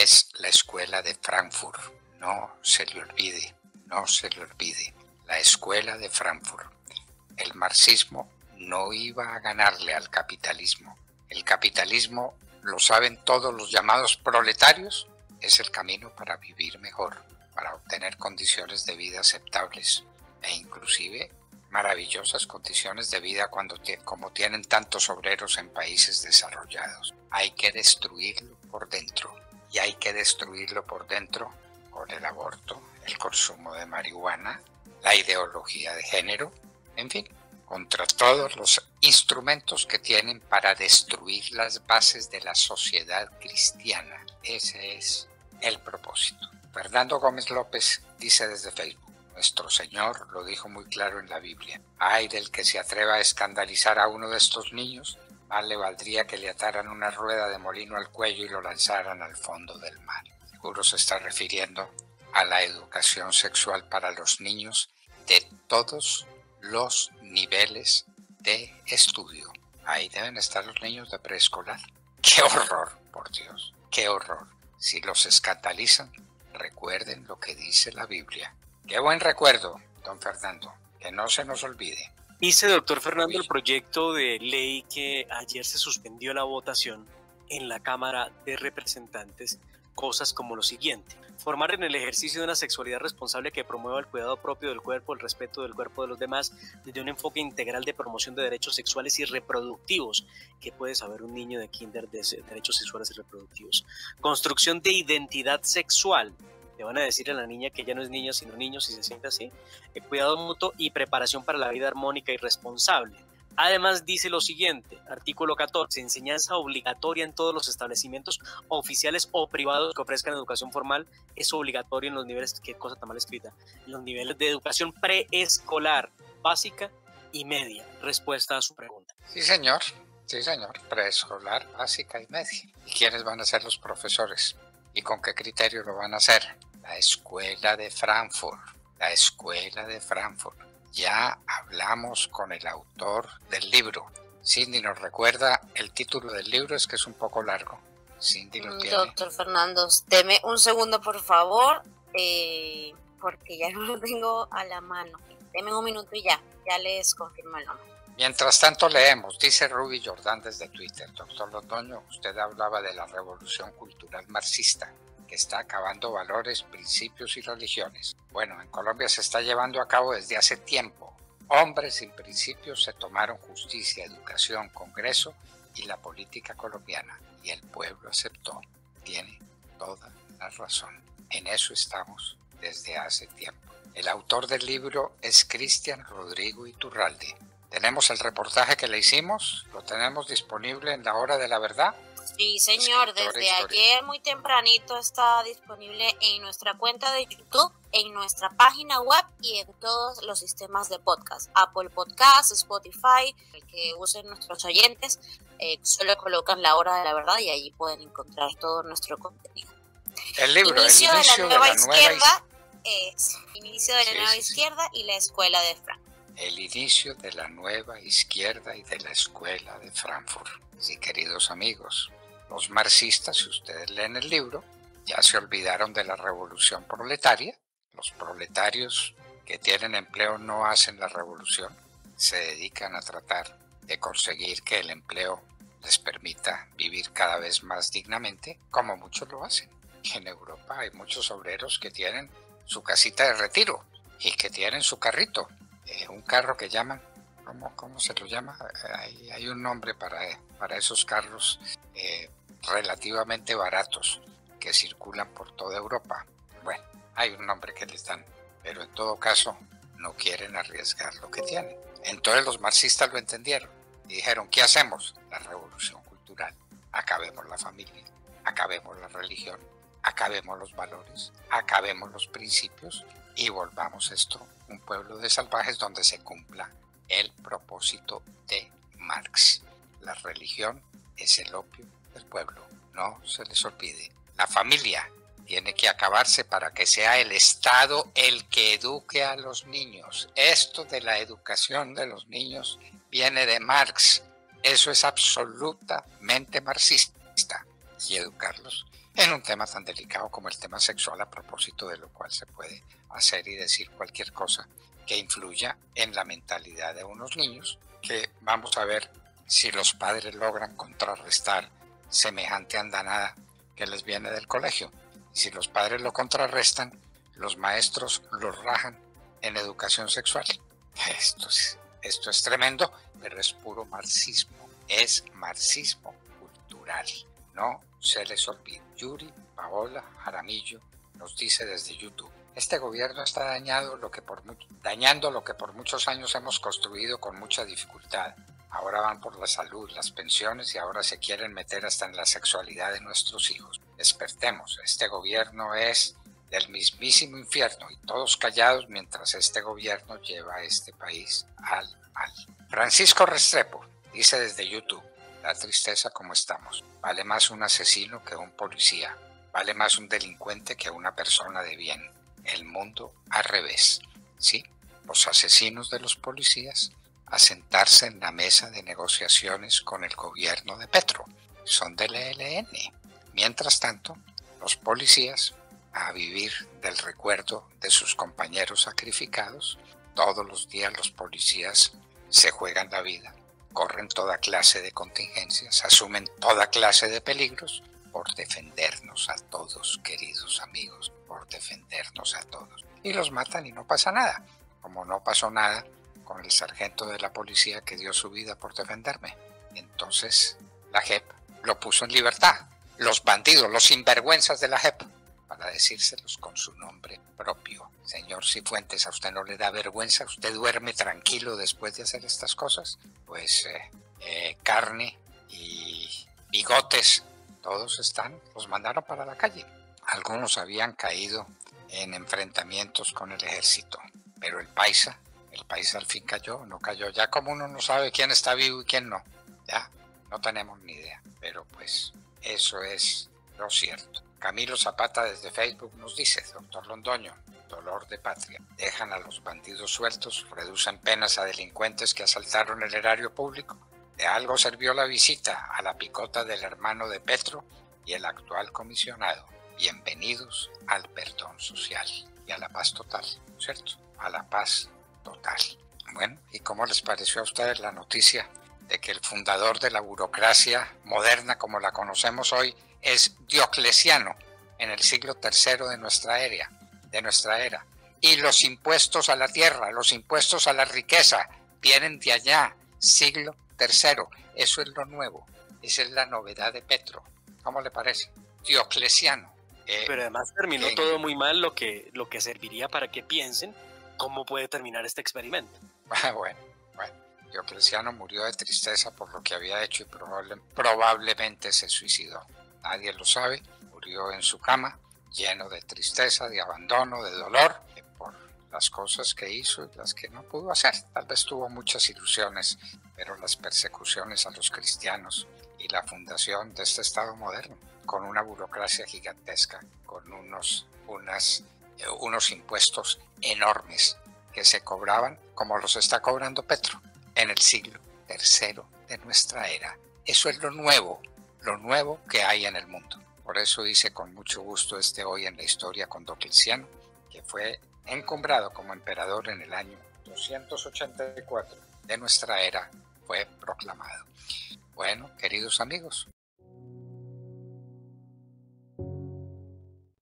es la escuela de Frankfurt. No se le olvide, no se le olvide. La escuela de Frankfurt. El marxismo no iba a ganarle al capitalismo. El capitalismo, lo saben todos los llamados proletarios, es el camino para vivir mejor, para obtener condiciones de vida aceptables e inclusive maravillosas condiciones de vida como tienen tantos obreros en países desarrollados. Hay que destruirlo por dentro, y hay que destruirlo por dentro con el aborto, el consumo de marihuana, la ideología de género, en fin, contra todos los instrumentos que tienen para destruir las bases de la sociedad cristiana. Ese es el propósito. Fernando Gómez López dice desde Facebook: nuestro Señor lo dijo muy claro en la Biblia. Ay del que se atreva a escandalizar a uno de estos niños, más le valdría que le ataran una rueda de molino al cuello y lo lanzaran al fondo del mar. Seguro se está refiriendo a la educación sexual para los niños de todos los niveles de estudio. Ahí deben estar los niños de preescolar. ¡Qué horror, por Dios! ¡Qué horror! Si los escandalizan, recuerden lo que dice la Biblia. ¡Qué buen recuerdo, don Fernando! Que no se nos olvide. Dice, doctor Fernando, el proyecto de ley que ayer se suspendió la votación en la Cámara de Representantes, cosas como lo siguiente: formar en el ejercicio de una sexualidad responsable que promueva el cuidado propio del cuerpo, el respeto del cuerpo de los demás, desde un enfoque integral de promoción de derechos sexuales y reproductivos. ¿Qué puede saber un niño de kinder de derechos sexuales y reproductivos? Construcción de identidad sexual. Le van a decir a la niña que ya no es niña sino niño si se siente así. Cuidado mutuo y preparación para la vida armónica y responsable. Además dice lo siguiente, artículo 14, enseñanza obligatoria en todos los establecimientos oficiales o privados que ofrezcan educación formal. Es obligatorio en los niveles, qué cosa tan mal escrita, en los niveles de educación preescolar, básica y media. Respuesta a su pregunta. Sí, señor, preescolar, básica y media. ¿Y quiénes van a ser los profesores? ¿Y con qué criterio lo van a hacer? La escuela de Frankfurt, la escuela de Frankfurt. Ya hablamos con el autor del libro. Cindy nos recuerda el título del libro, es que es un poco largo. Cindy lo tiene. Doctor Fernando, deme un segundo por favor, porque ya no lo tengo a la mano. Deme un minuto y ya les confirmo el nombre. Mientras tanto leemos, dice Ruby Jordán desde Twitter: doctor Londoño, usted hablaba de la revolución cultural marxista, que está acabando valores, principios y religiones. Bueno, en Colombia se está llevando a cabo desde hace tiempo. Hombres sin principios se tomaron justicia, educación, Congreso y la política colombiana. Y el pueblo aceptó. Tiene toda la razón. En eso estamos desde hace tiempo. El autor del libro es Cristian Rodrigo Iturralde. Tenemos el reportaje que le hicimos, lo tenemos disponible en La Hora de la Verdad. Sí, señor, desde ayer muy tempranito está disponible en nuestra cuenta de YouTube, en nuestra página web y en todos los sistemas de podcast. Apple Podcasts, Spotify, el que usen nuestros oyentes, solo colocan La Hora de la Verdad y allí pueden encontrar todo nuestro contenido. El libro, Inicio de la nueva izquierda, Inicio de la nueva izquierda y la escuela de Frankfurt. El inicio de la nueva izquierda y de la escuela de Frankfurt. Sí, queridos amigos, los marxistas, si ustedes leen el libro, ya se olvidaron de la revolución proletaria. Los proletarios que tienen empleo no hacen la revolución, se dedican a tratar de conseguir que el empleo les permita vivir cada vez más dignamente, como muchos lo hacen. Y en Europa hay muchos obreros que tienen su casita de retiro y que tienen su carrito, un carro que llaman, ¿cómo se lo llama? Hay un nombre para esos carros relativamente baratos que circulan por toda Europa. Bueno, hay un nombre que les dan, pero en todo caso no quieren arriesgar lo que tienen. Entonces los marxistas lo entendieron y dijeron: ¿qué hacemos? La revolución cultural. Acabemos la familia, acabemos la religión, acabemos los valores, acabemos los principios y volvamos esto un pueblo de salvajes donde se cumpla el propósito de Marx. La religión es el opio del pueblo, no se les olvide. La familia tiene que acabarse para que sea el Estado el que eduque a los niños. Esto de la educación de los niños viene de Marx. Eso es absolutamente marxista. Y educarlos en un tema tan delicado como el tema sexual, a propósito de lo cual se puede hacer y decir cualquier cosa que influya en la mentalidad de unos niños, que vamos a ver si los padres logran contrarrestar semejante andanada que les viene del colegio. Y si los padres lo contrarrestan, los maestros los rajan en educación sexual. Esto es tremendo, pero es puro marxismo. Es marxismo cultural. No se les olvide. Yuri Paola Jaramillo nos dice desde YouTube: este gobierno está dañando lo que por muchos años hemos construido con mucha dificultad. Ahora van por la salud, las pensiones, y ahora se quieren meter hasta en la sexualidad de nuestros hijos. Despertemos, este gobierno es del mismísimo infierno, y todos callados mientras este gobierno lleva a este país al mal. Francisco Restrepo dice desde YouTube: la tristeza como estamos. Vale más un asesino que un policía. Vale más un delincuente que una persona de bien. El mundo al revés. Sí, los asesinos de los policías a sentarse en la mesa de negociaciones con el gobierno de Petro. Son del ELN. Mientras tanto, los policías a vivir del recuerdo de sus compañeros sacrificados. Todos los días los policías se juegan la vida, corren toda clase de contingencias, asumen toda clase de peligros por defendernos a todos, queridos amigos, por defendernos a todos. Y los matan y no pasa nada, como no pasó nada con el sargento de la policía que dio su vida por defenderme. Entonces la JEP lo puso en libertad. Los bandidos, los sinvergüenzas de la JEP, para decírselos con su nombre propio. Señor Cifuentes, ¿a usted no le da vergüenza? ¿Usted duerme tranquilo después de hacer estas cosas? Pues Carne y Bigotes, todos los mandaron para la calle. Algunos habían caído en enfrentamientos con el ejército, pero el paisa al fin cayó, no cayó. Ya como uno no sabe quién está vivo y quién no, ya no tenemos ni idea, pero pues eso es lo cierto. Camilo Zapata desde Facebook nos dice: doctor Londoño, dolor de patria. Dejan a los bandidos sueltos, reducen penas a delincuentes que asaltaron el erario público. De algo sirvió la visita a la picota del hermano de Petro y el actual comisionado. Bienvenidos al perdón social y a la paz total, ¿cierto? A la paz total. Bueno, ¿y cómo les pareció a ustedes la noticia de que el fundador de la burocracia moderna como la conocemos hoy es Diocleciano en el siglo III de nuestra era? Y los impuestos a la tierra, los impuestos a la riqueza vienen de allá, siglo III. Eso es lo nuevo, esa es la novedad de Petro. ¿Cómo le parece? Diocleciano. Pero además terminó todo muy mal, lo que serviría para que piensen cómo puede terminar este experimento. Bueno, Diocleciano murió de tristeza por lo que había hecho y probablemente se suicidó. Nadie lo sabe. Murió en su cama, lleno de tristeza, de abandono, de dolor, por las cosas que hizo y las que no pudo hacer. Tal vez tuvo muchas ilusiones, pero las persecuciones a los cristianos y la fundación de este Estado moderno, con una burocracia gigantesca, con unos impuestos enormes que se cobraban como los está cobrando Petro en el siglo III de nuestra era. Eso es lo nuevo que hay en el mundo. Por eso hice con mucho gusto Hoy en la Historia con Diocleciano, que fue encumbrado como emperador en el año 284 de nuestra era, fue proclamado. Bueno, queridos amigos,